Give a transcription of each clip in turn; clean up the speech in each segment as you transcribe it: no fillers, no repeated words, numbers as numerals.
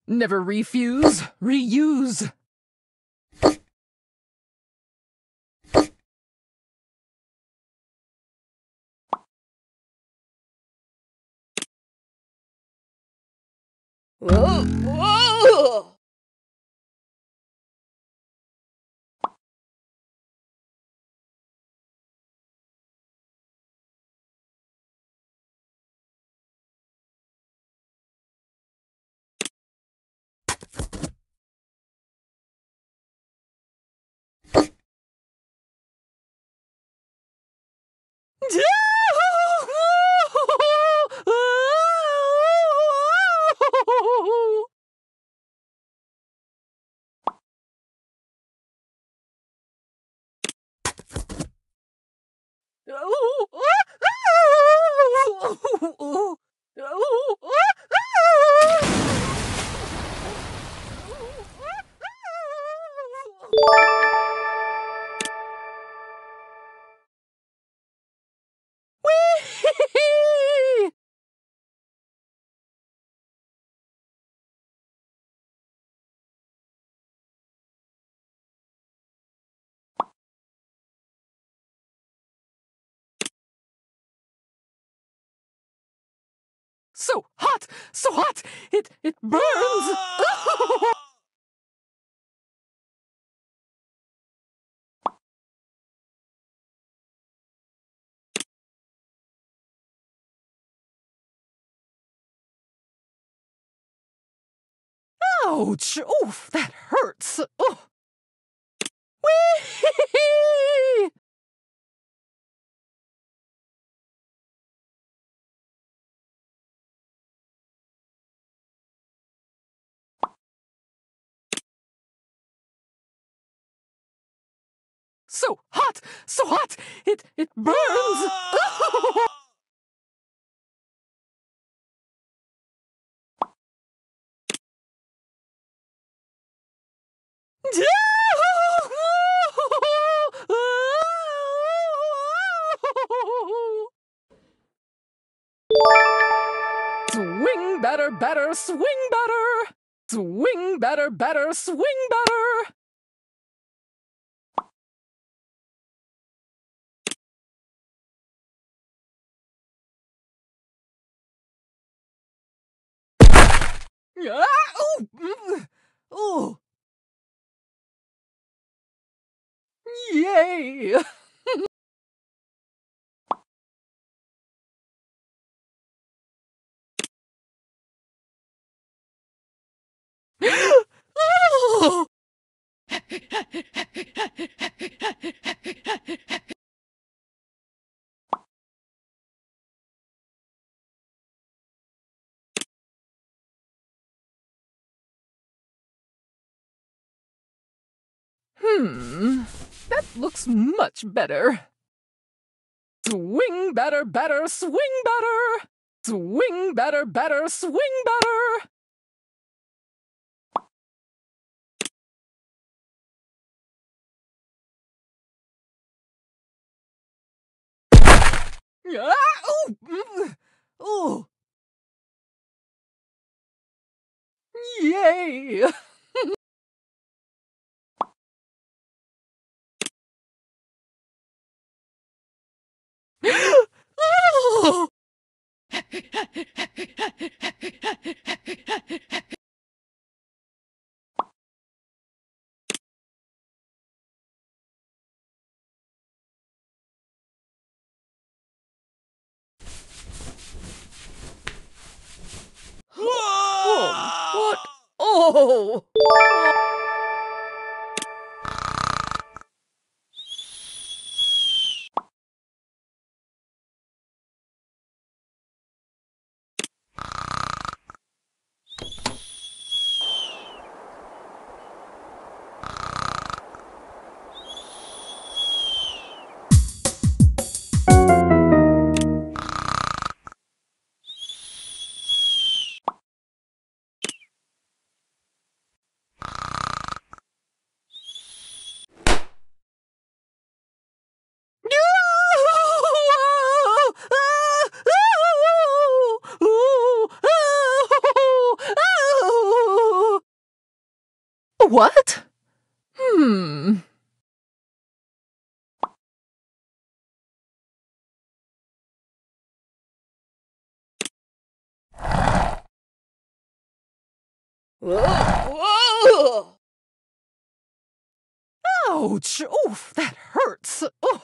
Never refuse, reuse. Whoa! Whoa! So hot, it burns. Ouch! Oof, that hurts. Oh. Whee! So hot, it burns. Swing better, better, swing better. Swing better, better, swing better. Oh, yay! Oh! That looks much better. Swing better, better, swing better. Swing better, better, swing better. Oh, yay! Oh! What? Oh! What? Hmm. Whoa! Ouch! Oof, that hurts. Oh.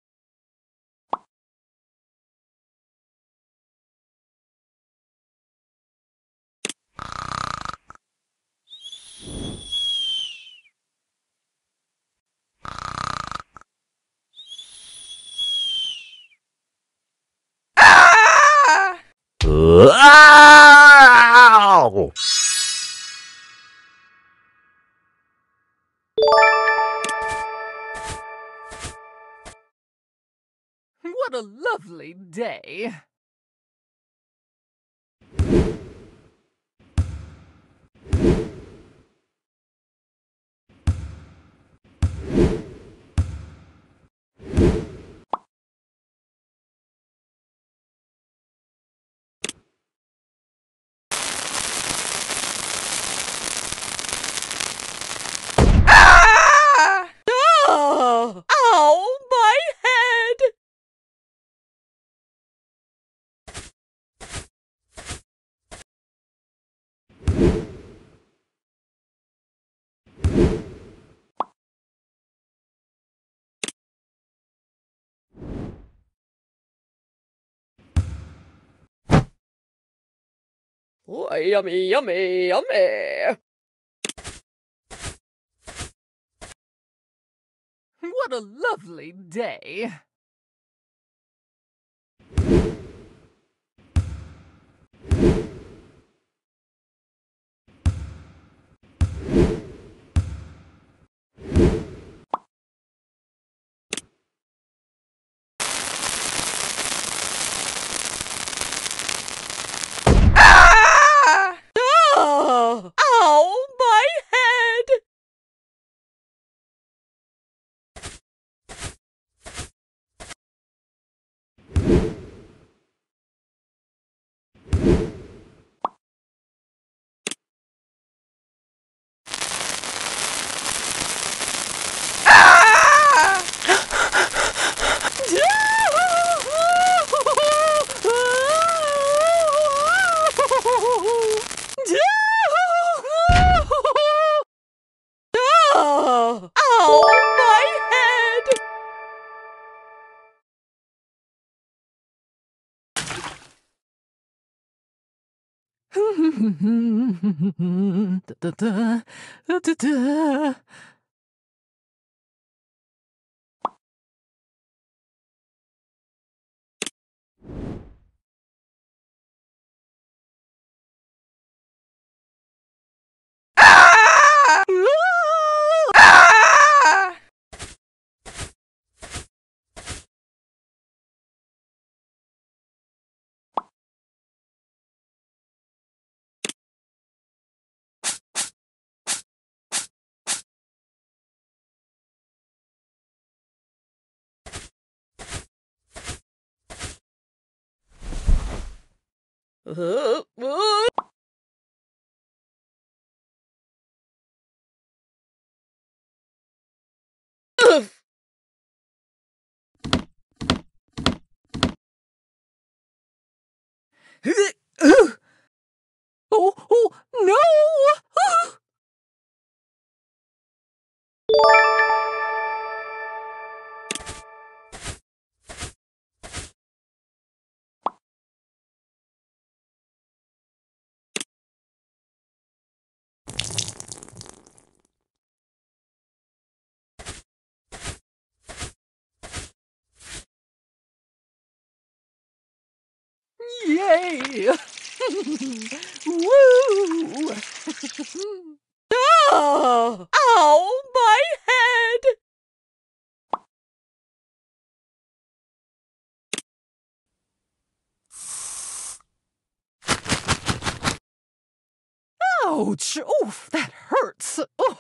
Ah! Ow! What a lovely day. Ah! Oh! Ow! My head! Oh, yummy, yummy, yummy! What a lovely day. Ah! Oh! Ow! My head! Ah! Oh! Ow! My head! Da, da, da, da, da. Ah! Ah! Oh, oh, no! Yay! Woo! Oh! Ow! My head! Ouch! Oof, that hurts. Oh.